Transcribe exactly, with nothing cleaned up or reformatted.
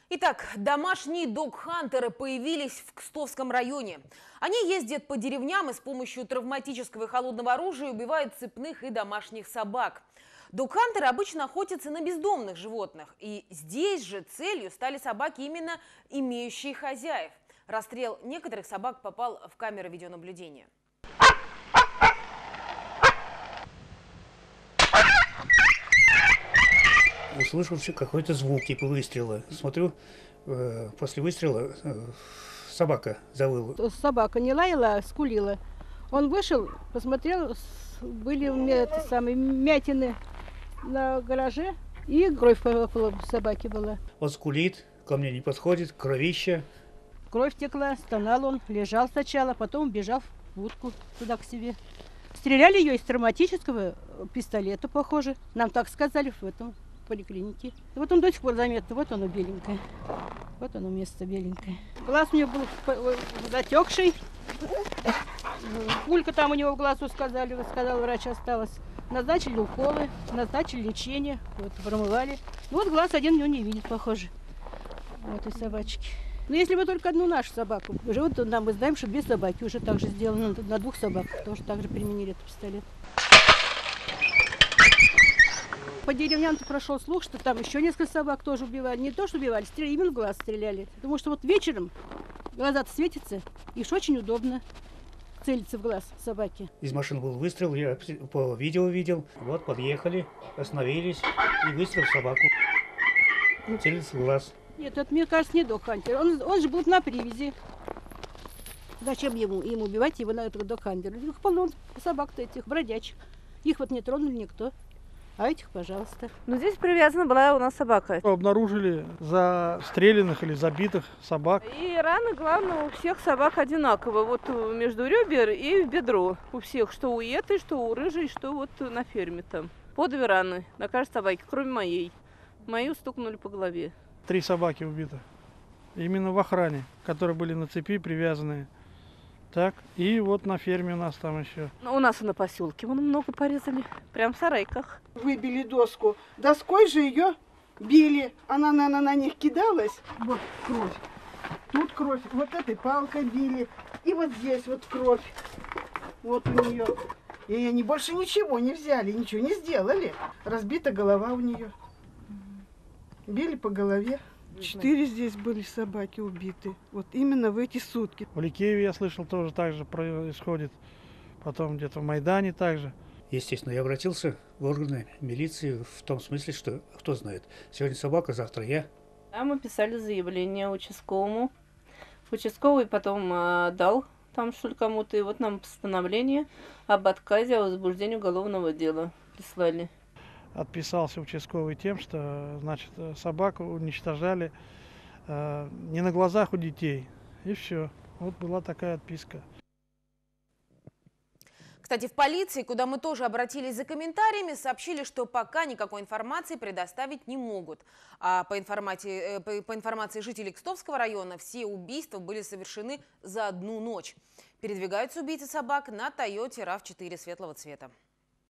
Итак, домашние дог-хантеры появились в Кстовском районе. Они ездят по деревням и с помощью травматического и холодного оружия убивают цепных и домашних собак. Дог-хантеры обычно охотятся на бездомных животных. И здесь же целью стали собаки, именно имеющие хозяев. Расстрел некоторых собак попал в камеры видеонаблюдения. Услышал все какой-то звук, типа выстрела. Смотрю, э, после выстрела э, собака завыла. Собака не лаяла, а скулила. Он вышел, посмотрел, были у меня это самые мятины на гараже, и кровь по собаке была. Он скулит, ко мне не подходит, кровища. Кровь текла, стонал он, лежал сначала, потом бежал в будку туда к себе. Стреляли ее из травматического пистолета, похоже. Нам так сказали в этом поликлинике. И вот он до сих пор заметно, вот оно беленькое. Вот оно место беленькое. Глаз у него был затекший. Пулька там у него в глазу, сказали, сказал врач, осталось. Назначили уколы, назначили лечение, вот, промывали. Ну, вот глаз один у него не видит, похоже, у этой собачки. Но если бы только одну нашу собаку, уже вот нам мы знаем, что две собаки уже так же сделано, на двух собаках тоже так же применили этот пистолет. По деревням-то прошел слух, что там еще несколько собак тоже убивали. Не то, что убивали, стреляли, именно в глаз стреляли. Потому что вот вечером глаза-то светятся, и ж очень удобно целиться в глаз собаки. Из машины был выстрел, я по видео видел. Вот, подъехали, остановились, и выстрел в собаку. Ну, целился в глаз. Нет, это, мне кажется, не дог-хантер. Он, он же был на привязи. Зачем ему, ему убивать его на этого дог-хантера? Их полно собак-то этих, бродячих. Их вот не тронули никто. А этих, пожалуйста. Ну, здесь привязана была у нас собака. Обнаружили застреленных или забитых собак. И раны, главное, у всех собак одинаково. Вот между ребер и в бедро. У всех, что у этой, что у рыжей, что вот на ферме там. По две раны на каждой собаке, кроме моей. Мою стукнули по голове. Три собаки убиты. Именно в охране, которые были на цепи привязанные. Так, и вот на ферме у нас там еще. У нас и на поселке вон много порезали. Прям в сарайках. Выбили доску. Доской же ее били. Она, наверное, на них кидалась. Вот кровь. Тут кровь. Вот этой палкой били. И вот здесь вот кровь. Вот у нее. И они больше ничего не взяли, ничего не сделали. Разбита голова у нее. Били по голове. Четыре здесь были собаки убиты. Вот именно в эти сутки. В Ликееве, я слышал, тоже так же происходит. Потом где-то в Майдане также. Естественно, я обратился в органы милиции в том смысле, что, кто знает, сегодня собака, завтра я. Да, мы писали заявление участковому. Участковый потом э, дал там что ли кому-то. И вот нам постановление об отказе о возбуждении уголовного дела прислали. Отписался участковый тем, что, значит, собаку уничтожали э, не на глазах у детей. И все. Вот была такая отписка. Кстати, в полиции, куда мы тоже обратились за комментариями, сообщили, что пока никакой информации предоставить не могут. А по информации, по, по информации жителей Кстовского района, все убийства были совершены за одну ночь. Передвигаются убийцы собак на Тойоте рав четыре светлого цвета.